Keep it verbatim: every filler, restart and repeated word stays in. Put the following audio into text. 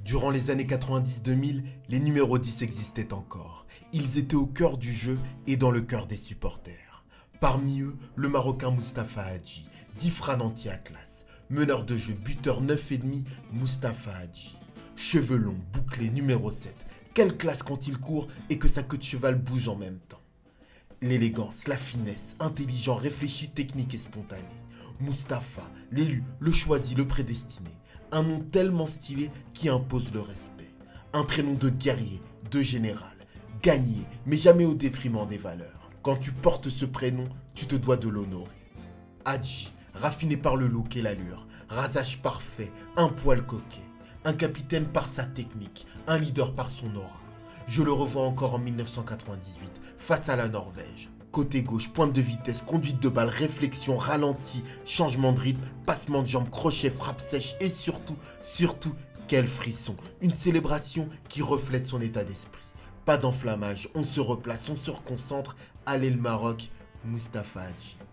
Durant les années quatre-vingt-dix deux mille, les numéros dix existaient encore. Ils étaient au cœur du jeu et dans le cœur des supporters. Parmi eux, le Marocain Mustapha Hadji, dit Fran anti-Atlas. Meneur de jeu, buteur neuf virgule cinq, Mustapha Hadji. Cheveux longs, bouclés, numéro sept. Quelle classe quand il court et que sa queue de cheval bouge en même temps. L'élégance, la finesse, intelligent, réfléchi, technique et spontané. Mustapha, l'élu, le choisi, le prédestiné. Un nom tellement stylé qui impose le respect. Un prénom de guerrier, de général. Gagné, mais jamais au détriment des valeurs. Quand tu portes ce prénom, tu te dois de l'honorer. Hadji, raffiné par le look et l'allure. Rasage parfait, un poil coquet. Un capitaine par sa technique, un leader par son aura. Je le revois encore en mille neuf cent quatre-vingt-dix-huit, face à la Norvège. Côté gauche, pointe de vitesse, conduite de balle, réflexion, ralenti, changement de rythme, passement de jambes, crochet, frappe sèche et surtout, surtout, quel frisson. Une célébration qui reflète son état d'esprit. Pas d'enflammage, on se replace, on se reconcentre. Allez le Maroc, Mustapha Hadji.